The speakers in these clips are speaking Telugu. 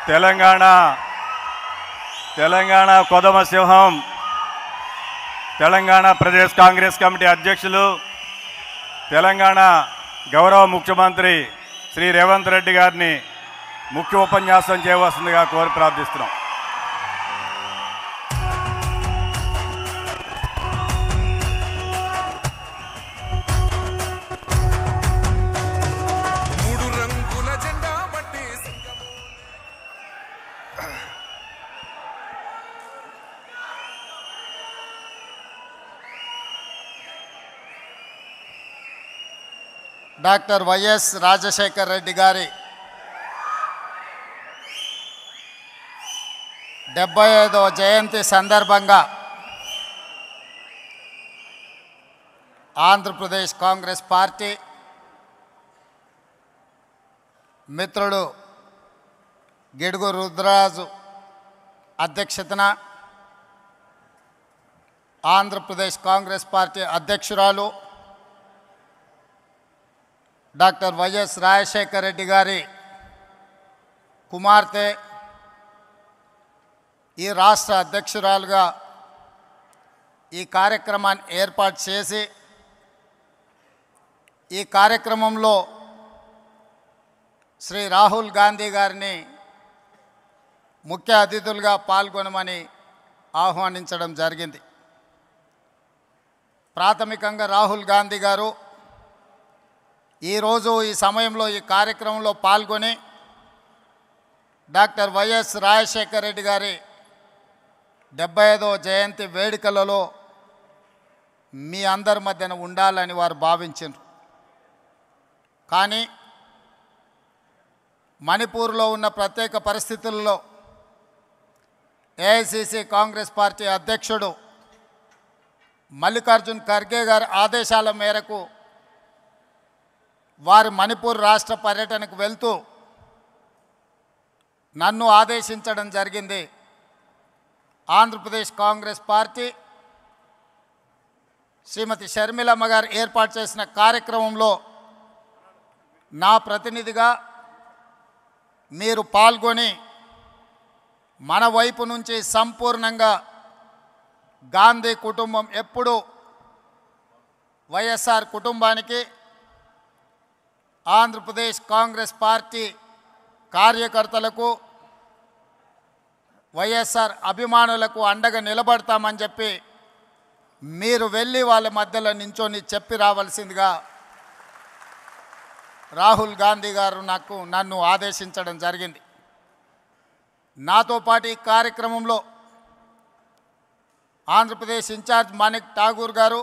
తెలంగాణ కొదమ సింహం తెలంగాణ ప్రదేశ్ కాంగ్రెస్ కమిటీ అధ్యక్షులు తెలంగాణ గౌరవ ముఖ్యమంత్రి శ్రీ రేవంత్ రెడ్డి గారిని ముఖ్య ఉపన్యాసం చేయవలసిందిగా కోరి ప్రార్థిస్తున్నాం. డాక్టర్ వైఎస్ రాజశేఖర్ రెడ్డి గారి 75వ జయంతి సందర్భంగా ఆంధ్రప్రదేశ్ కాంగ్రెస్ పార్టీ మిత్రుడు గిడుగు రుద్రరాజు అధ్యక్షతన ఆంధ్రప్రదేశ్ కాంగ్రెస్ పార్టీ అధ్యక్షురాలు డాక్టర్ వైఎస్ రాజశేఖర్ రెడ్డి గారి కుమార్తె ఈ రాష్ట్ర అధ్యక్షురాలుగా ఈ కార్యక్రమాన్ని ఏర్పాటు చేసి ఈ కార్యక్రమంలో శ్రీ రాహుల్ గాంధీ గారిని ముఖ్య అతిథులుగా పాల్గొనమని ఆహ్వానించడం జరిగింది. ప్రాథమికంగా రాహుల్ గాంధీ గారు ఈరోజు ఈ సమయంలో ఈ కార్యక్రమంలో పాల్గొని డాక్టర్ వైఎస్ రాజశేఖర్ రెడ్డి గారి 75వ జయంతి వేడుకలలో మీ అందరి మధ్యన ఉండాలని వారు భావించారు. కానీ మణిపూర్లో ఉన్న ప్రత్యేక పరిస్థితుల్లో ఏఐసిసి కాంగ్రెస్ పార్టీ అధ్యక్షుడు మల్లికార్జున్ ఖర్గే గారి ఆదేశాల మేరకు వారు మణిపూర్ రాష్ట్ర పర్యటనకు వెళ్తూ నన్ను ఆదేశించడం జరిగింది. ఆంధ్రప్రదేశ్ కాంగ్రెస్ పార్టీ శ్రీమతి షర్మిలమ్మ గారు ఏర్పాటు చేసిన కార్యక్రమంలో నా ప్రతినిధిగా మీరు పాల్గొని మన వైపు నుంచి సంపూర్ణంగా గాంధీ కుటుంబం ఎప్పుడూ వైఎస్ఆర్ కుటుంబానికి ఆంధ్రప్రదేశ్ కాంగ్రెస్ పార్టీ కార్యకర్తలకు వైఎస్ఆర్ అభిమానులకు అండగా నిలబడతామని చెప్పి మీరు వెళ్ళి వాళ్ళ మధ్యలో నించొని చెప్పి రావాల్సిందిగా రాహుల్ గాంధీ గారు నన్ను ఆదేశించడం జరిగింది. నాతో పాటు ఈ కార్యక్రమంలో ఆంధ్రప్రదేశ్ ఇన్ఛార్జ్ మాణిక్ ఠాగూర్ గారు,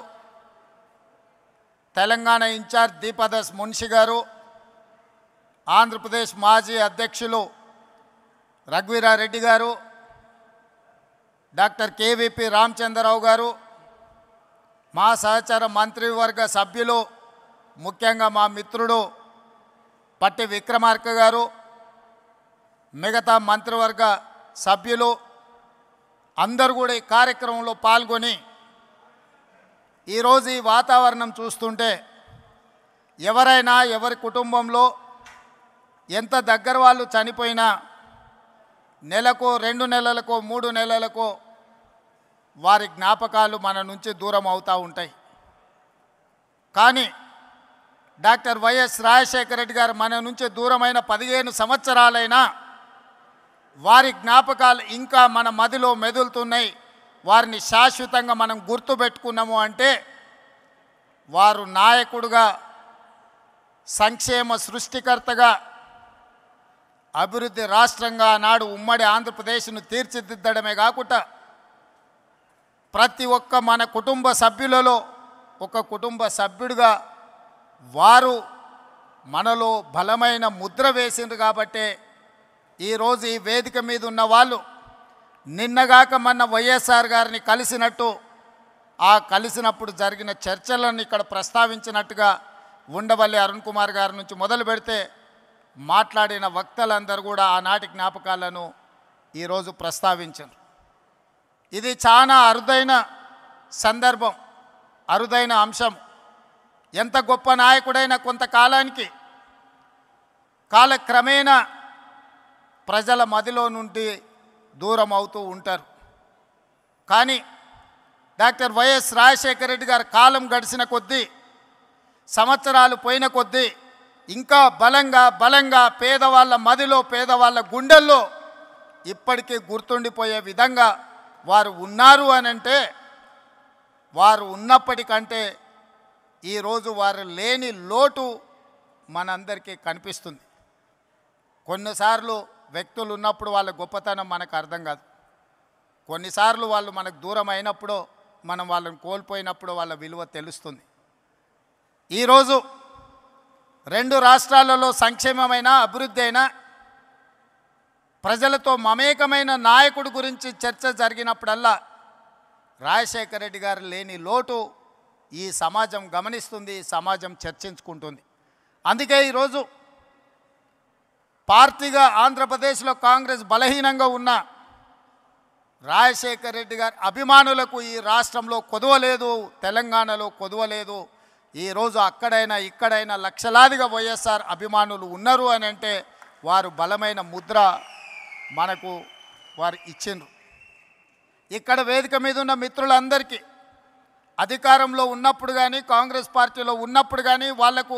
తెలంగాణ ఇన్ఛార్జ్ దీపదాస్ మున్షి గారు, ఆంధ్రప్రదేశ్ మాజీ అధ్యక్షులు రఘువీరారెడ్డి గారు, డాక్టర్ కేవీపీ రామచంద్రరావు గారు, మా సహచర మంత్రివర్గ సభ్యులు ముఖ్యంగా మా మిత్రుడు పట్టి విక్రమార్క గారు, మిగతా మంత్రివర్గ సభ్యులు అందరూ కూడా ఈ కార్యక్రమంలో పాల్గొని ఈరోజు ఈ వాతావరణం చూస్తుంటే ఎవరైనా ఎవరి కుటుంబంలో ఎంత దగ్గర వాళ్ళు చనిపోయినా నెలకో 2 నెలలకో 3 నెలలకో వారి జ్ఞాపకాలు మన నుంచి దూరం అవుతూ ఉంటాయి. కానీ డాక్టర్ వైఎస్ రాజశేఖర రెడ్డి గారు మన నుంచి దూరమైన 15 సంవత్సరాలైనా వారి జ్ఞాపకాలు ఇంకా మన మదిలో మెదులుతున్నాయి. వారిని శాశ్వతంగా మనం గుర్తుపెట్టుకున్నాము అంటే వారు నాయకుడుగా, సంక్షేమ సృష్టికర్తగా, అభివృద్ధి రాష్ట్రంగా నాడు ఉమ్మడి ఆంధ్రప్రదేశ్ను తీర్చిదిద్దడమే కాకుండా ప్రతి ఒక్క మన కుటుంబ సభ్యులలో ఒక కుటుంబ సభ్యుడిగా వారు మనలో బలమైన ముద్ర వేసిండ్రు. కాబట్టే ఈరోజు ఈ వేదిక మీద ఉన్న వాళ్ళు నిన్నగాక మొన్న వైఎస్ఆర్ గారిని కలిసినట్టు ఆ కలిసినప్పుడు జరిగిన చర్చలను ఇక్కడ ప్రస్తావించినట్టుగా ఉండవల్లి అరుణ్ కుమార్ గారి నుంచి మొదలు పెడితే మాట్లాడిన వక్తలందరూ కూడా ఆనాటి జ్ఞాపకాలను ఈరోజు ప్రస్తావించారు. ఇది చాలా అరుదైన సందర్భం, అరుదైన అంశం. ఎంత గొప్ప నాయకుడైనా కొంతకాలానికి కాలక్రమేణా ప్రజల మదిలో నుండి దూరం అవుతూ ఉంటారు. కానీ డాక్టర్ వైఎస్ రాజశేఖర రెడ్డి గారి కాలం గడిచిన కొద్దీ, సంవత్సరాలు పోయిన కొద్దీ ఇంకా బలంగా పేదవాళ్ళ మదిలో, పేదవాళ్ళ గుండెల్లో ఇప్పటికీ గుర్తుండిపోయే విధంగా వారు ఉన్నారు అనంటే, వారు ఉన్నప్పటికంటే ఈరోజు వారు లేని లోటు మనందరికీ కనిపిస్తుంది. కొన్నిసార్లు వ్యక్తులు ఉన్నప్పుడు వాళ్ళ గొప్పతనం మనకు అర్థం కాదు. కొన్నిసార్లు వాళ్ళు మనకు దూరం అయినప్పుడు, మనం వాళ్ళని కోల్పోయినప్పుడు వాళ్ళ విలువ తెలుస్తుంది. ఈరోజు 2 రాష్ట్రాలలో సంక్షేమమైన, అభివృద్ధి అయినా, ప్రజలతో మమేకమైన నాయకుడి గురించి చర్చ జరిగినప్పుడల్లా రాజశేఖర రెడ్డి గారు లేని లోటు ఈ సమాజం గమనిస్తుంది, ఈ సమాజం చర్చించుకుంటుంది. అందుకే ఈరోజు పార్టీగా ఆంధ్రప్రదేశ్లో కాంగ్రెస్ బలహీనంగా ఉన్న రాజశేఖర రెడ్డి గారి అభిమానులకు ఈ రాష్ట్రంలో కొదవలేదు, తెలంగాణలో కొదవలేదు. ఈరోజు అక్కడైనా ఇక్కడైనా లక్షలాదిగా వైఎస్ఆర్ అభిమానులు ఉన్నారు అని అంటే వారు బలమైన ముద్ర మనకు వారు ఇచ్చిండ్రు. ఇక్కడ వేదిక మీద ఉన్న మిత్రులందరికీ అధికారంలో ఉన్నప్పుడు కానీ, కాంగ్రెస్ పార్టీలో ఉన్నప్పుడు కానీ వాళ్లకు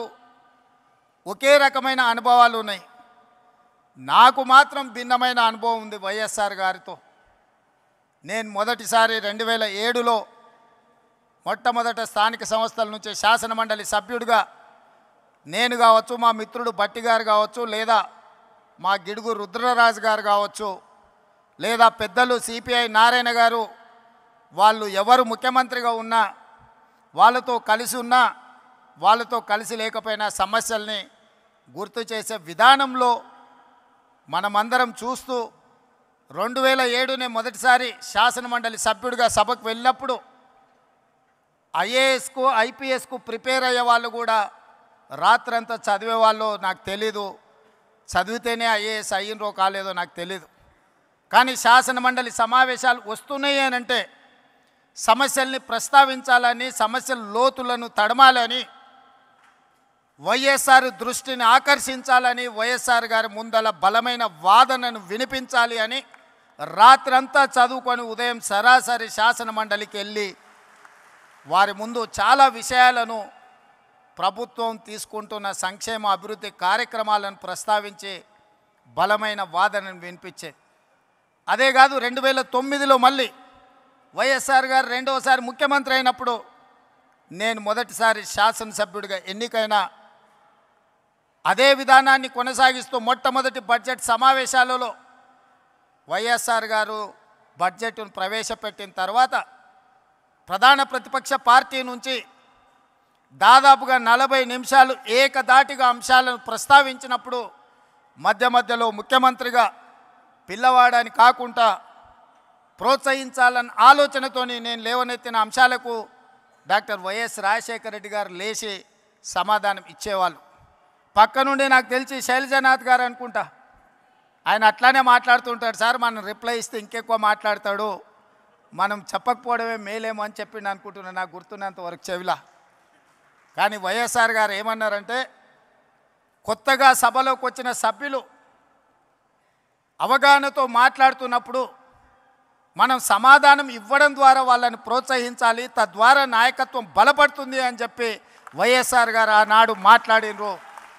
ఒకే రకమైన అనుభవాలు ఉన్నాయి. నాకు మాత్రం భిన్నమైన అనుభవం ఉంది వైఎస్ఆర్ గారితో. నేను మొదటిసారి 2007లో మొట్టమొదట స్థానిక సంస్థల నుంచి శాసనమండలి సభ్యుడిగా నేను కావచ్చు, మా మిత్రుడు భట్టి గారు కావచ్చు, లేదా మా గిడుగు రుద్రరాజు గారు కావచ్చు, లేదా పెద్దలు సిపిఐ నారాయణ గారు, వాళ్ళు ఎవరు ముఖ్యమంత్రిగా ఉన్నా, వాళ్ళతో కలిసి ఉన్నా, వాళ్ళతో కలిసి లేకపోయినా సమస్యల్ని గుర్తు చేసే విధానంలో మనమందరం చూస్తూ 2007 మొదటిసారి శాసనమండలి సభ్యుడిగా సభకు వెళ్ళినప్పుడు ఐఏఎస్కు, ఐపీఎస్కు ప్రిపేర్ అయ్యే వాళ్ళు కూడా రాత్రంతా చదివేవాళ్ళు నాకు తెలీదు. చదివితేనే ఐఏఎస్ అయ్యిండ్రో కాలేదో నాకు తెలీదు. కానీ శాసనమండలి సమావేశాలు వస్తున్నాయి అని అంటే సమస్యల్ని ప్రస్తావించాలని, సమస్యల లోతులను తడమాలని, వైఎస్ఆర్ దృష్టిని ఆకర్షించాలని, వైఎస్ఆర్ గారి ముందల బలమైన వాదనను వినిపించాలి అని రాత్రంతా చదువుకొని ఉదయం సరాసరి శాసనమండలికి వెళ్ళి వారి ముందు చాలా విషయాలను, ప్రభుత్వం తీసుకుంటున్న సంక్షేమ అభివృద్ధి కార్యక్రమాలను ప్రస్తావించి బలమైన వాదనను వినిపించేది. అదే కాదు 2009లో మళ్ళీ వైఎస్ఆర్ గారు రెండవసారి ముఖ్యమంత్రి అయినప్పుడు నేను మొదటిసారి శాసనసభ్యుడిగా ఎన్నికైనా అదే విధానాన్ని కొనసాగిస్తూ మొట్టమొదటి బడ్జెట్ సమావేశాలలో వైఎస్ఆర్ గారు బడ్జెట్ను ప్రవేశపెట్టిన తర్వాత ప్రధాన ప్రతిపక్ష పార్టీ నుంచి దాదాపుగా 40 నిమిషాలు ఏకధాటిగా అంశాలను ప్రస్తావించినప్పుడు మధ్యలో ముఖ్యమంత్రిగా పిల్లవాడని కాకుండా ప్రోత్సహించాలన్న ఆలోచనతోని నేను లేవనెత్తిన అంశాలకు డాక్టర్ వైఎస్ రాజశేఖర రెడ్డి గారు లేచి సమాధానం ఇచ్చేవాళ్ళు. పక్క నుండి నాకు తెలిసి శైలజనాథ్ గారు అనుకుంటా, ఆయన అట్లానే మాట్లాడుతుంటాడు. సార్ మనం రిప్లై ఇస్తే ఇంకెక్కువ మాట్లాడతాడు, మనం చెప్పకపోవడమే మేలేమో అని చెప్పిండు అనుకుంటున్నాను నాకు గుర్తున్నంత వరకు చెవిలా. కానీ వైఎస్ఆర్ గారు ఏమన్నారంటే, కొత్తగా సభలోకి వచ్చిన సభ్యులు అవగాహనతో మాట్లాడుతున్నప్పుడు మనం సమాధానం ఇవ్వడం ద్వారా వాళ్ళని ప్రోత్సహించాలి, తద్వారా నాయకత్వం బలపడుతుంది అని చెప్పి వైఎస్ఆర్ గారు ఆనాడు మాట్లాడినరు.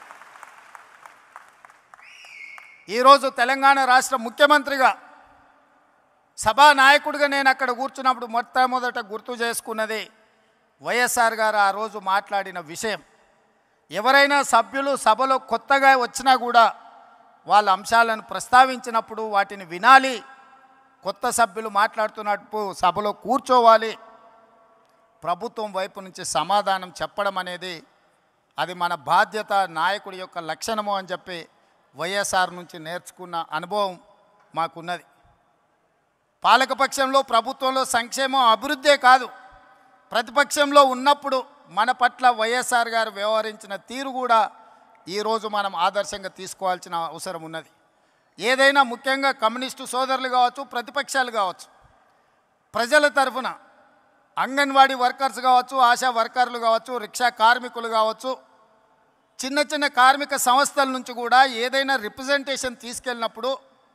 ఈరోజు తెలంగాణ రాష్ట్ర ముఖ్యమంత్రిగా, సభానాయకుడిగా నేను అక్కడ కూర్చున్నప్పుడు మొట్టమొదట గుర్తు చేసుకున్నది వైఎస్ఆర్ గారు ఆ రోజు మాట్లాడిన విషయం. ఎవరైనా సభ్యులు సభలో కొత్తగా వచ్చినా కూడా వాళ్ళ అంశాలను ప్రస్తావించినప్పుడు వాటిని వినాలి, కొత్త సభ్యులు మాట్లాడుతున్నప్పుడు సభలో కూర్చోవాలి, ప్రభుత్వం వైపు నుంచి సమాధానం చెప్పడం అనేది అది మన బాధ్యత, నాయకుడి యొక్క లక్షణము అని చెప్పి వైఎస్ఆర్ నుంచి నేర్చుకున్న అనుభవం మాకున్నది. పాలకపక్షంలో, ప్రభుత్వంలో సంక్షేమం అభివృద్ధే కాదు, ప్రతిపక్షంలో ఉన్నప్పుడు మన పట్ల వైఎస్ఆర్ గారు వ్యవహరించిన తీరు కూడా ఈరోజు మనం ఆదర్శంగా తీసుకోవాల్సిన అవసరం ఉన్నది. ఏదైనా ముఖ్యంగా కమ్యూనిస్టు సోదరులు కావచ్చు, ప్రతిపక్షాలు కావచ్చు, ప్రజల తరఫున అంగన్వాడీ వర్కర్స్ కావచ్చు, ఆశా వర్కర్లు కావచ్చు, రిక్షా కార్మికులు కావచ్చు, చిన్న చిన్న కార్మిక సంస్థల నుంచి కూడా ఏదైనా రిప్రజెంటేషన్ తీసుకెళ్ళినప్పుడు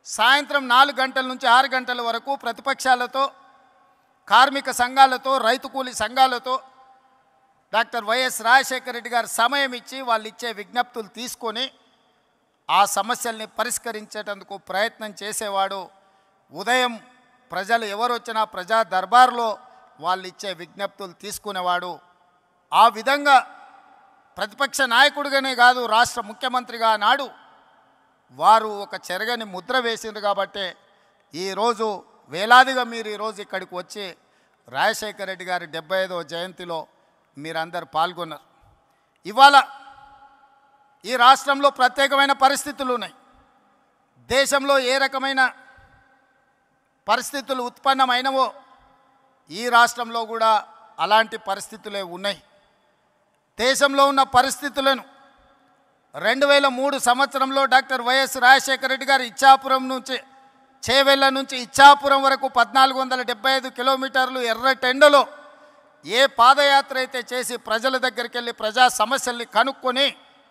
సాయంత్రం 4 గంటల నుంచి 6 గంటల వరకు ప్రతిపక్షాలతో, కార్మిక సంఘాలతో, రైతు కూలీ సంఘాలతో డాక్టర్ వైఎస్ రాజశేఖర రెడ్డి గారు సమయం ఇచ్చి వాళ్ళు ఇచ్చే విజ్ఞప్తులు తీసుకొని ఆ సమస్యల్ని పరిష్కరించేటందుకు ప్రయత్నం చేసేవాడు. ఉదయం ప్రజలు ఎవరు వచ్చినా ప్రజా దర్బార్లో వాళ్ళు ఇచ్చే విజ్ఞప్తులు తీసుకునేవాడు. ఆ విధంగా ప్రతిపక్ష నాయకుడిగానే కాదు, రాష్ట్ర ముఖ్యమంత్రిగా నాడు వారు ఒక చెరగని ముద్ర వేసింది. కాబట్టి ఈరోజు వేలాదిగా మీరు ఈరోజు ఇక్కడికి వచ్చి రాజశేఖర రెడ్డి గారి 75వ జయంతిలో మీరందరూ పాల్గొన్నారు. ఇవాళ ఈ రాష్ట్రంలో ప్రత్యేకమైన పరిస్థితులు ఉన్నాయి. దేశంలో ఏ రకమైన పరిస్థితులు ఉత్పన్నమైనవో ఈ రాష్ట్రంలో కూడా అలాంటి పరిస్థితులే ఉన్నాయి. దేశంలో ఉన్న పరిస్థితులను 2003 సంవత్సరంలో డాక్టర్ వైఎస్ రాజశేఖర రెడ్డి గారు ఇచ్చాపురం నుంచి, చేవెళ్ళ నుంచి ఇచ్చాపురం వరకు 1475 కిలోమీటర్లు ఎర్రటెండలో ఏ పాదయాత్ర అయితే చేసి ప్రజల దగ్గరికి వెళ్ళి ప్రజా సమస్యల్ని కనుక్కొని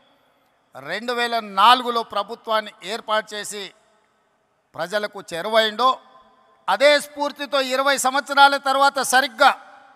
2004లో ప్రభుత్వాన్ని ఏర్పాటు చేసి ప్రజలకు చేరువైండో, అదే స్ఫూర్తితో 20 సంవత్సరాల తర్వాత సరిగ్గా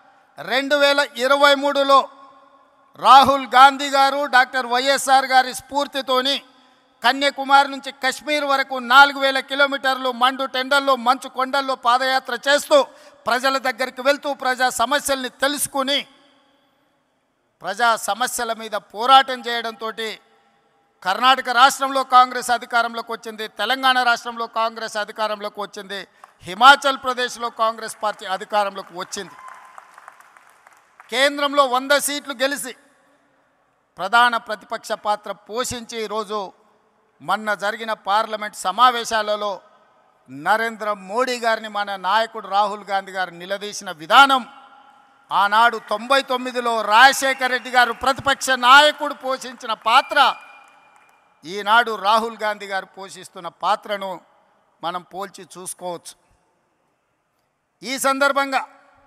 2023లో రాహుల్ గాంధీ గారు డాక్టర్ వైఎస్ఆర్ గారి స్ఫూర్తితోని కన్యాకుమారి నుంచి కశ్మీర్ వరకు 4000 కిలోమీటర్లు మండు టెండల్లో, మంచు కొండల్లో పాదయాత్ర చేస్తూ ప్రజల దగ్గరికి వెళ్తూ ప్రజా సమస్యల్ని తెలుసుకుని ప్రజా సమస్యల మీద పోరాటం చేయడంతో కర్ణాటక రాష్ట్రంలో కాంగ్రెస్ అధికారంలోకి వచ్చింది, తెలంగాణ రాష్ట్రంలో కాంగ్రెస్ అధికారంలోకి వచ్చింది, హిమాచల్ ప్రదేశ్లో కాంగ్రెస్ పార్టీ అధికారంలోకి వచ్చింది. కేంద్రంలో 100 సీట్లు గెలిచి ప్రధాన ప్రతిపక్ష పాత్ర పోషించి ఈరోజు మొన్న జరిగిన పార్లమెంట్ సమావేశాలలో నరేంద్ర మోడీ గారిని మన నాయకుడు రాహుల్ గాంధీ గారు నిలదీసిన విధానం, ఆనాడు 99లో రాజశేఖర రెడ్డి గారు ప్రతిపక్ష నాయకుడు పోషించిన పాత్ర, ఈనాడు రాహుల్ గాంధీ గారు పోషిస్తున్న పాత్రను మనం పోల్చి చూసుకోవచ్చు. ఈ సందర్భంగా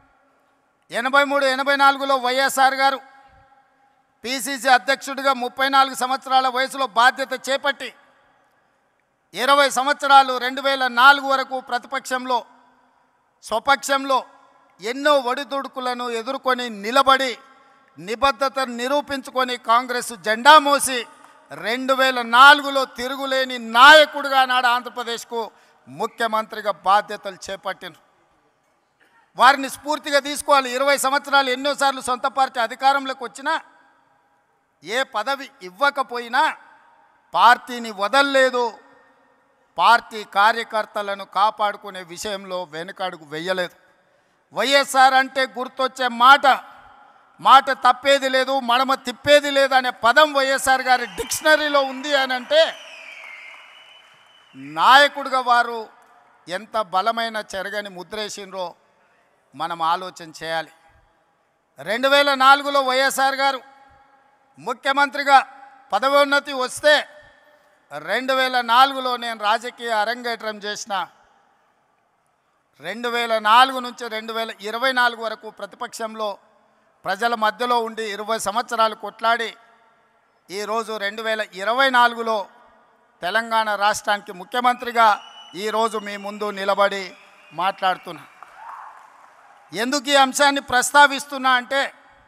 83-84లో వైఎస్ఆర్ గారు పిసిసి అధ్యక్షుడిగా 34 సంవత్సరాల వయసులో బాధ్యత చేపట్టి 20 సంవత్సరాలు 2004 వరకు ప్రతిపక్షంలో, స్వపక్షంలో ఎన్నో ఒడిదుడుకులను ఎదుర్కొని నిలబడి నిబద్ధతను నిరూపించుకొని కాంగ్రెస్ జెండా మోసి 2004లో తిరుగులేని నాయకుడిగా నాడు ఆంధ్రప్రదేశ్కు ముఖ్యమంత్రిగా బాధ్యతలు చేపట్టినారు. వారిని స్ఫూర్తిగా తీసుకోవాలి. 20 సంవత్సరాలు ఎన్నోసార్లు సొంత పార్టీ అధికారంలోకి వచ్చినా, ఏ పదవి ఇవ్వకపోయినా పార్టీని వదల్లేదు, పార్టీ కార్యకర్తలను కాపాడుకునే విషయంలో వెనుకడుగు వేయలేదు. వైఎస్ఆర్ అంటే గుర్తొచ్చే మాట తప్పేది లేదు, మడమ తిప్పేది లేదు అనే పదం వైఎస్ఆర్ గారి డిక్షనరీలో ఉంది అని అంటే నాయకుడిగా వారు ఎంత బలమైన చెరగని ముద్రేసిండ్రో మనం ఆలోచన చేయాలి. 2004లో వైఎస్ఆర్ గారు ముఖ్యమంత్రిగా పదవోన్నతి వస్తే 2004లో నేను రాజకీయ అరంగేట్రం చేసిన. 2004 నుంచి 2024 వరకు ప్రతిపక్షంలో ప్రజల మధ్యలో ఉండి 20 సంవత్సరాలు కొట్లాడి ఈరోజు 2024లో తెలంగాణ రాష్ట్రానికి ముఖ్యమంత్రిగా ఈరోజు మీ ముందు నిలబడి మాట్లాడుతున్నా. ఎందుకు ఈ అంశాన్ని ప్రస్తావిస్తున్నా అంటే,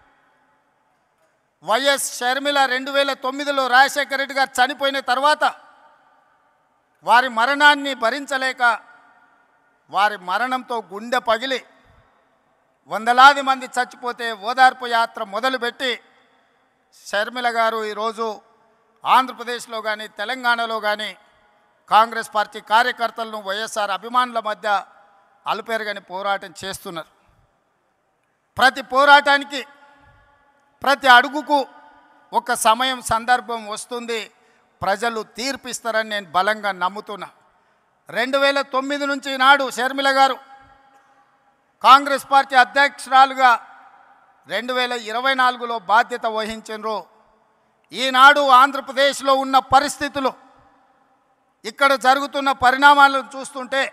వైఎస్ షర్మిల 2009లో రాజశేఖర రెడ్డి గారు చనిపోయిన తర్వాత వారి మరణాన్ని భరించలేక వారి మరణంతో గుండె పగిలి వందలాది మంది చచ్చిపోతే ఓదార్పు యాత్ర మొదలుపెట్టి షర్మిల గారు ఈరోజు ఆంధ్రప్రదేశ్లో కానీ తెలంగాణలో కానీ కాంగ్రెస్ పార్టీ కార్యకర్తలను వైఎస్ఆర్ అభిమానుల మధ్య అలుపెరగని పోరాటం చేస్తున్నారు. ప్రతి పోరాటానికి, ప్రతి అడుగుకు ఒక సమయం, సందర్భం వస్తుంది, ప్రజలు తీర్పిస్తారని నేను బలంగా నమ్ముతున్నా. 2009 నుంచి నాడు షర్మిల గారు కాంగ్రెస్ పార్టీ అధ్యక్షురాలుగా 2024లో బాధ్యత వహించారు. ఈనాడు ఆంధ్రప్రదేశ్లో ఉన్న పరిస్థితులు, ఇక్కడ జరుగుతున్న పరిణామాలను చూస్తుంటే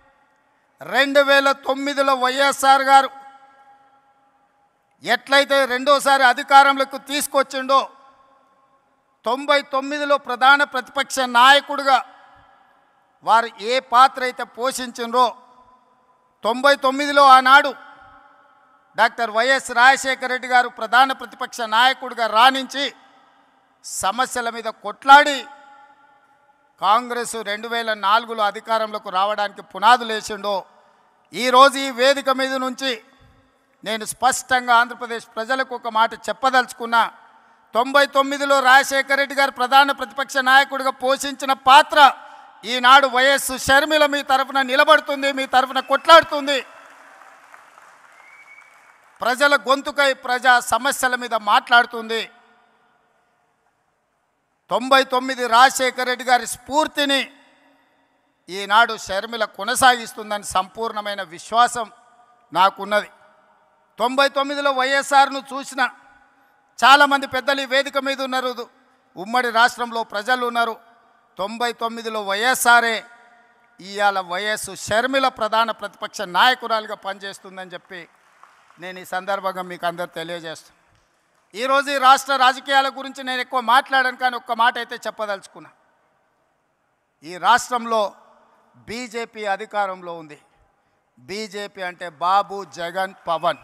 2009లో వైఎస్ఆర్ గారు ఎట్లయితే రెండోసారి అధికారంలోకి తీసుకొచ్చిండో 99లో ప్రధాన ప్రతిపక్ష నాయకుడిగా వారు ఏ పాత్ర అయితే పోషించినరో 99లో ఆనాడు డాక్టర్ వైఎస్ రాజశేఖర రెడ్డి గారు ప్రధాన ప్రతిపక్ష నాయకుడిగా రాణించి సమస్యల మీద కొట్లాడి కాంగ్రెస్ 2004లో అధికారంలోకి రావడానికి పునాదులు వేసిండో ఈరోజు ఈ వేదిక మీద నుంచి నేను స్పష్టంగా ఆంధ్రప్రదేశ్ ప్రజలకు ఒక మాట చెప్పదలుచుకున్నా. 99లో రాజశేఖర రెడ్డి గారు ప్రధాన ప్రతిపక్ష నాయకుడిగా పోషించిన పాత్ర ఈనాడు వైఎస్ షర్మిల మీ తరఫున నిలబడుతుంది, మీ తరఫున కొట్లాడుతుంది. ప్రజల గొంతుకై ప్రజా సమస్యల మీద మాట్లాడుతుంది. 99 రాజశేఖర రెడ్డి గారి స్ఫూర్తిని ఈనాడు షర్మిల కొనసాగిస్తుందని సంపూర్ణమైన విశ్వాసం నాకున్నది. 99లో వైఎస్ఆర్ను చూసిన చాలామంది పెద్దలు ఈ వేదిక మీద ఉన్నారు, ఉమ్మడి రాష్ట్రంలో ప్రజలు ఉన్నారు. 99లో వైఎస్ఆరే ఇవాళ వైఎస్ షర్మిల ప్రధాన ప్రతిపక్ష నాయకురాలుగా పనిచేస్తుందని చెప్పి నేను ఈ సందర్భంగా మీకు అందరు తెలియజేస్తాను. ఈరోజు ఈ రాష్ట్ర రాజకీయాల గురించి నేను ఎక్కువ మాట్లాడాను, కానీ ఒక్క మాట అయితే చెప్పదలుచుకున్నా. ఈ రాష్ట్రంలో బీజేపీ అధికారంలో ఉంది. బీజేపీ అంటే బాబు, జగన్, పవన్.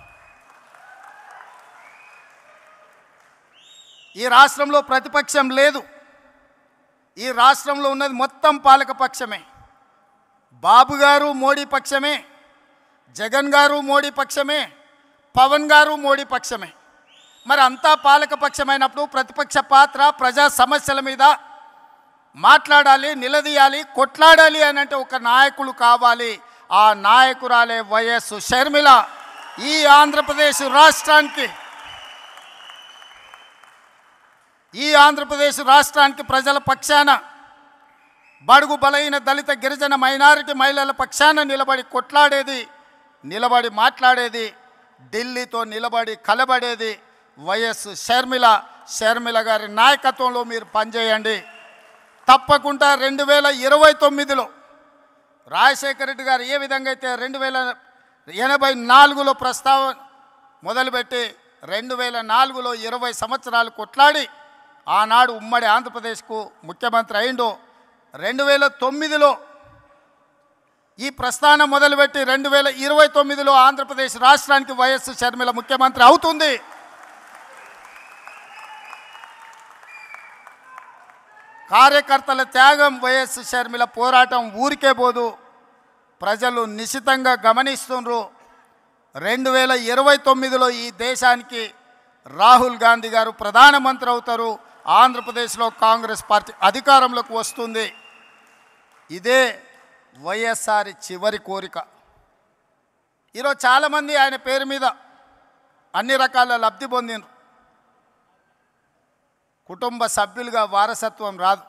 ఈ రాష్ట్రంలో ప్రతిపక్షం లేదు. ఈ రాష్ట్రంలో ఉన్నది మొత్తం పాలకపక్షమే. బాబు గారు మోడీ పక్షమే, జగన్ గారు మోడీ పక్షమే, పవన్ గారు మోడీ పక్షమే. మరి అంతా పాలకపక్షమైనప్పుడు ప్రతిపక్ష పాత్ర ప్రజా సమస్యల మీద మాట్లాడాలి, నిలదీయాలి, కొట్లాడాలి అని అంటే ఒక నాయకులు కావాలి. ఆ నాయకురాలే వైఎస్ షర్మిల. ఈ ఆంధ్రప్రదేశ్ రాష్ట్రానికి ప్రజల పక్షాన, బడుగు బలైన దళిత గిరిజన మైనారిటీ మహిళల పక్షాన నిలబడి కొట్లాడేది, నిలబడి మాట్లాడేది, ఢిల్లీతో నిలబడి కలబడేది వైఎస్ షర్మిల. షర్మిల గారి నాయకత్వంలో మీరు పనిచేయండి. తప్పకుండా 2029లో రాజశేఖర రెడ్డి గారు ఏ విధంగా అయితే 1984లో ప్రస్తావన మొదలుపెట్టి 2004లో 20 సంవత్సరాలు కొట్లాడి ఆనాడు ఉమ్మడి ఆంధ్రప్రదేశ్కు ముఖ్యమంత్రి అయిండో, 2009లో ఈ ప్రస్థానం మొదలుపెట్టి 2029లో ఆంధ్రప్రదేశ్ రాష్ట్రానికి వైఎస్ షర్మిల ముఖ్యమంత్రి అవుతుంది. కార్యకర్తల త్యాగం, వైఎస్ షర్మిల పోరాటం ఊరికే పోదు. ప్రజలు నిశితంగా గమనిస్తున్నారు. 2029లో ఈ దేశానికి రాహుల్ గాంధీ గారు ప్రధానమంత్రి అవుతారు. ఆంధ్రప్రదేశ్లో కాంగ్రెస్ పార్టీ అధికారంలోకి వస్తుంది. ఇదే వైఎస్ఆర్ చివరి కోరిక. ఈరోజు చాలామంది ఆయన పేరు మీద అన్ని రకాల లబ్ధి పొందినారు. కుటుంబ సభ్యులుగా వారసత్వం రాదు.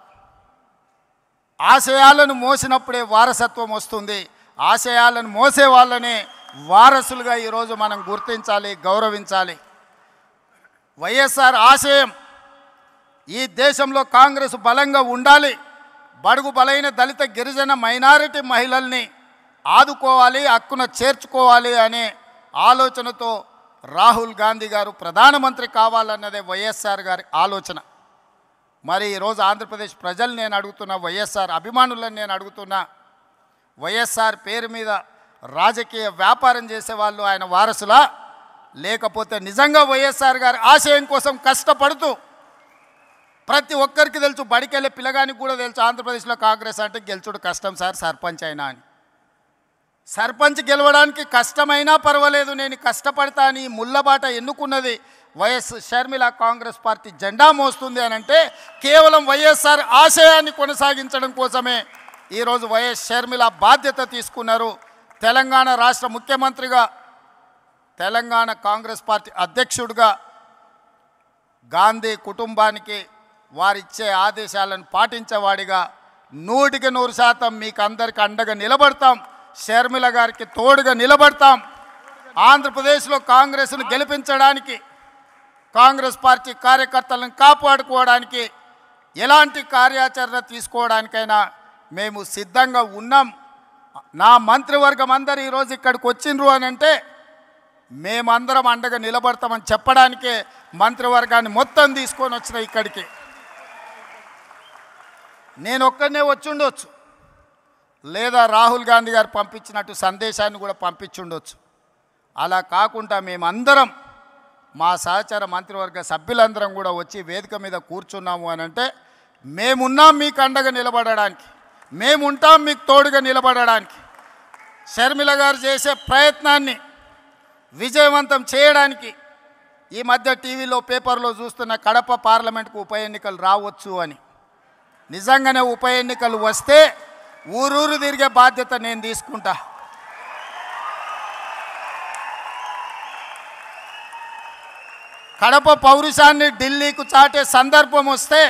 ఆశయాలను మోసినప్పుడే వారసత్వం వస్తుంది. ఆశయాలను మోసే వాళ్ళనే వారసులుగా ఈరోజు మనం గుర్తించాలి, గౌరవించాలి. వైఎస్ఆర్ ఆశయం ఈ దేశంలో కాంగ్రెస్ బలంగా ఉండాలి, బడుగు బలైన దళిత గిరిజన మైనారిటీ మహిళల్ని ఆదుకోవాలి, హక్కున చేర్చుకోవాలి అనే ఆలోచనతో రాహుల్ గాంధీ గారు ప్రధానమంత్రి కావాలన్నదే వైఎస్ఆర్ గారి ఆలోచన. మరి ఈరోజు ఆంధ్రప్రదేశ్ ప్రజలు నేను అడుగుతున్నా, వైఎస్ఆర్ అభిమానులను నేను అడుగుతున్నా, వైఎస్ఆర్ పేరు మీద రాజకీయ వ్యాపారం చేసేవాళ్ళు ఆయన వారసులా, లేకపోతే నిజంగా వైఎస్ఆర్ గారి ఆశయం కోసం కష్టపడుతూ, ప్రతి ఒక్కరికి తెలుసు, బడికెళ్ళే పిల్లగానికి కూడా తెలుసు ఆంధ్రప్రదేశ్లో కాంగ్రెస్ అంటే గెలుచుడు కష్టం సార్, సర్పంచ్ అయినా అని. సర్పంచ్ గెలవడానికి కష్టమైనా పర్వాలేదు, నేను కష్టపడతా అని ముళ్ళబాట ఎన్నుకున్నది వైఎస్ షర్మిల. కాంగ్రెస్ పార్టీ జెండా మోస్తుంది అని అంటే కేవలం వైఎస్ఆర్ ఆశయాన్ని కొనసాగించడం కోసమే ఈరోజు వైఎస్ షర్మిల బాధ్యత తీసుకున్నారు. తెలంగాణ రాష్ట్ర ముఖ్యమంత్రిగా, తెలంగాణ కాంగ్రెస్ పార్టీ అధ్యక్షుడిగా గాంధీ కుటుంబానికి వారిచ్చే ఆదేశాలను పాటించేవాడిగా 100% మీకు అందరికీ అండగా నిలబడతాం. షర్మిల గారికి తోడుగా నిలబడతాం. ఆంధ్రప్రదేశ్లో కాంగ్రెస్ను గెలిపించడానికి, కాంగ్రెస్ పార్టీ కార్యకర్తలను కాపాడుకోవడానికి, ఎలాంటి కార్యాచరణ తీసుకోవడానికైనా మేము సిద్ధంగా ఉన్నాం. నా మంత్రివర్గం అందరూ ఈరోజు ఇక్కడికి వచ్చిండ్రు అని అంటే మేమందరం అండగా నిలబడతామని చెప్పడానికే మంత్రివర్గాన్ని మొత్తం తీసుకొని వచ్చిన ఇక్కడికి. నేను ఒక్కడనే వచ్చి ఉండొచ్చు, లేదా రాహుల్ గాంధీ గారు పంపించినట్టు సందేశాన్ని కూడా పంపించుండొచ్చు. అలా కాకుండా మేమందరం మా సహచర మంత్రివర్గ సభ్యులందరం కూడా వచ్చి వేదిక మీద కూర్చున్నాము అని అంటే మేమున్నాం మీకు అండగా నిలబడడానికి, మేముంటాం మీకు తోడుగా నిలబడడానికి. షర్మిల గారు చేసే ప్రయత్నాన్ని విజయవంతం చేయడానికి ఈ మధ్య టీవీలో పేపర్లో చూస్తున్న కడప పార్లమెంట్కు ఉప ఎన్నికలు రావచ్చు అని. నిజంగానే ఉప ఎన్నికలు వస్తే ఊరూరు తిరిగే బాధ్యత నేను తీసుకుంటా. కడప పౌరుషాన్ని ఢిల్లీకు చాటే సందర్భం వస్తే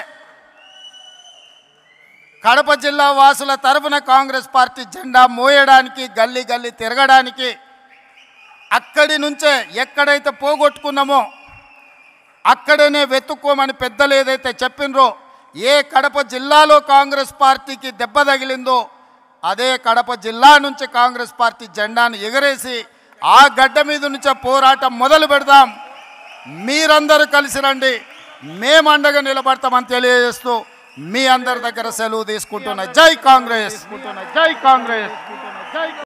కడప జిల్లా వాసుల తరఫున కాంగ్రెస్ పార్టీ జెండా మోయడానికి, గల్లీ గల్లీ తిరగడానికి, అక్కడి నుంచే ఎక్కడైతే పోగొట్టుకున్నామో అక్కడనే వెతుక్కోమని పెద్దలు ఏదైతే చెప్పినరో, ఏ కడప జిల్లాలో కాంగ్రెస్ పార్టీకి దెబ్బ తగిలిందో అదే కడప జిల్లా నుంచి కాంగ్రెస్ పార్టీ జెండాను ఎగరేసి ఆ గడ్డ మీద నుంచే పోరాటం మొదలు పెడదాం. మీరందరూ కలిసి రండి, మేము అండగా నిలబడతామని తెలియజేస్తూ మీ అందరి దగ్గర సెలవు తీసుకుంటున్నా. జై కాంగ్రెస్.